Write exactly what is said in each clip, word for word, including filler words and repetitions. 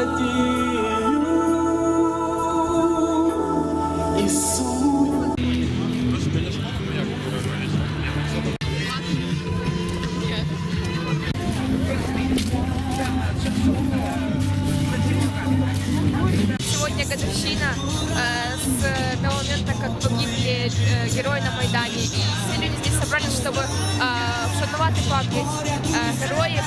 Сегодня годовщина э, с того момента, как погибли э, герои на Майдане. И все люди здесь собрались, чтобы э, вшанувати пам'ять э, героїв.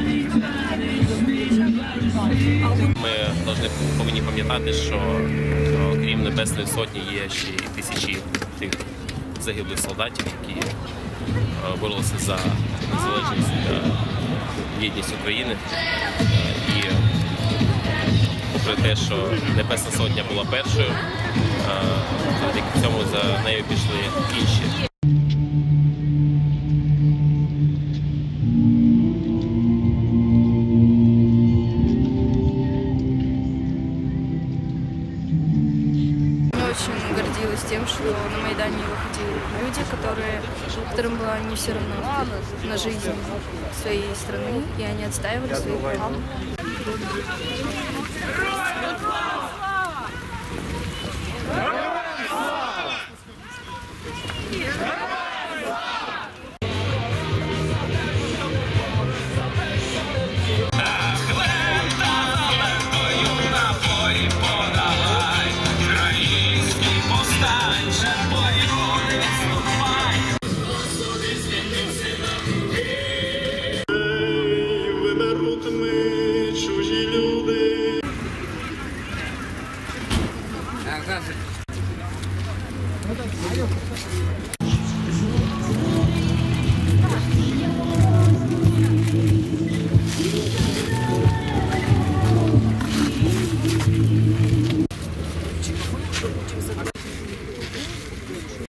Ми повинні, повинні пам'ятати, що крім Небесної Сотні є ще й тисячі тих загиблих солдатів, які боролися за незалежність та єдність України. І попри те, що Небесна Сотня була першою, завдяки цьому за нею пішли інші. Очень гордилась тем, что на Майдане выходили люди, которые, которым было не все равно на жизнь своей страны, и они отстаивали свои права.